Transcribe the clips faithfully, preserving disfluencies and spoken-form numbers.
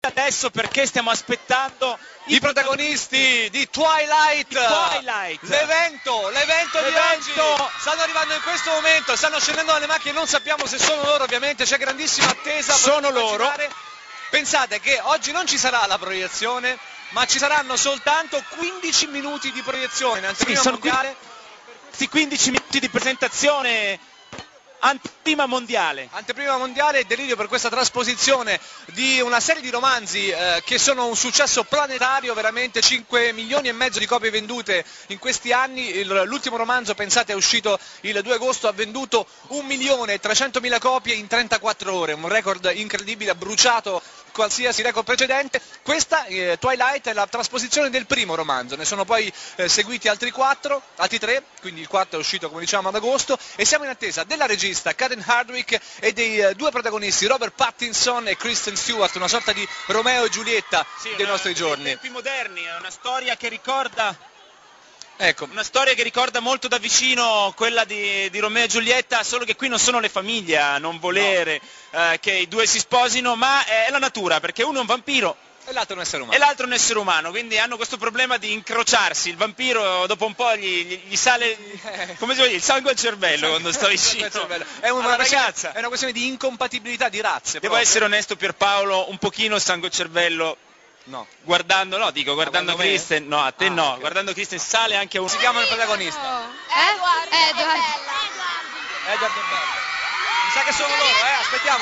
adesso perché stiamo aspettando i, I protagonisti di Twilight, di Twilight. l'evento, l'evento di oggi. Stanno arrivando in questo momento, stanno scendendo dalle macchine, non sappiamo se sono loro, ovviamente c'è grandissima attesa. Sono loro. Pensate che oggi non ci sarà la proiezione, ma ci saranno soltanto quindici minuti di proiezione in anteprima sì, mondiale. Questi quindici minuti di presentazione. Anteprima mondiale. Anteprima mondiale e delirio per questa trasposizione di una serie di romanzi eh, che sono un successo planetario, veramente cinque milioni e mezzo di copie vendute in questi anni. L'ultimo romanzo, pensate, è uscito il due agosto, ha venduto un milione e trecentomila copie in trentaquattro ore, un record incredibile, ha bruciato qualsiasi record precedente. Questa eh, Twilight è la trasposizione del primo romanzo, ne sono poi eh, seguiti altri quattro, altri tre, quindi il quarto è uscito come diciamo ad agosto e siamo in attesa della regista Karen Hardwicke e dei uh, due protagonisti Robert Pattinson e Kristen Stewart, una sorta di Romeo e Giulietta sì, dei una, nostri giorni. Dei tempi moderni, è una storia che ricorda ecco. una storia che ricorda molto da vicino quella di, di Romeo e Giulietta, solo che qui non sono le famiglie a non volere no. eh, che i due si sposino, ma è la natura, perché uno è un vampiro e l'altro è un essere umano. E l'altro è un essere umano, quindi hanno questo problema di incrociarsi. Il vampiro dopo un po' gli, gli, gli sale, come si vuole, il sangue al cervello quando sta vicino. È una, ragazza. È una questione di incompatibilità di razze. Devo proprio. essere onesto, Pierpaolo, un pochino il sangue al cervello. No. Guardando, no, dico, guardando Kristen, no, a te ah, no, okay. Guardando Kristen sale anche un... Si chiama il protagonista? Oh. Eh? Edward. Edward. Edward e Bella. Mi sa che sono loro, eh, aspettiamo.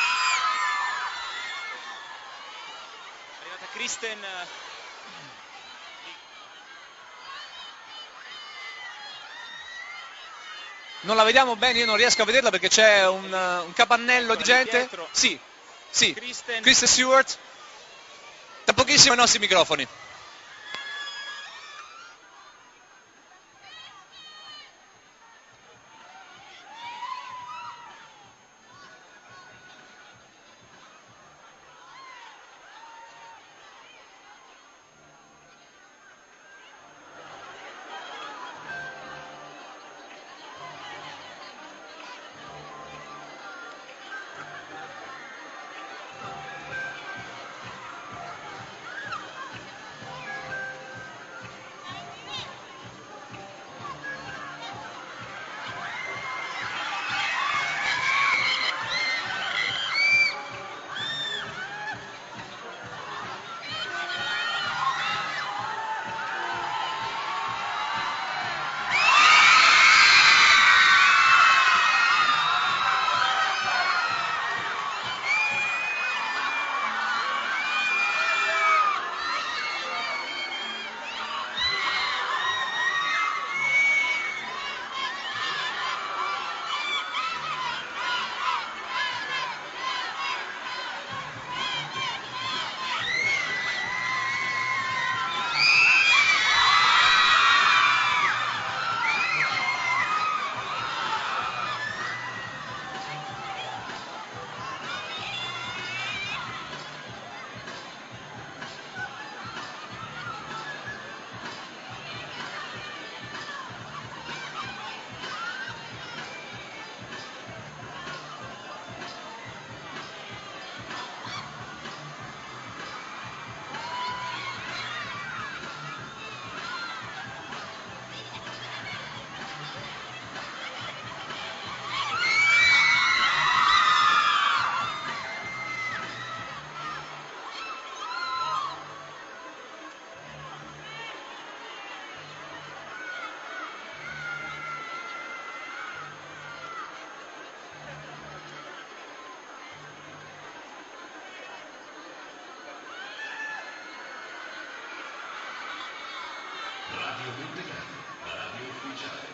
Kristen non la vediamo bene, io non riesco a vederla perché c'è un, un capannello di gente. Sì, sì, Kristen. Kristen Stewart. Da pochissimo i nostri microfoni. Radio Montecarlo, la radio ufficiale.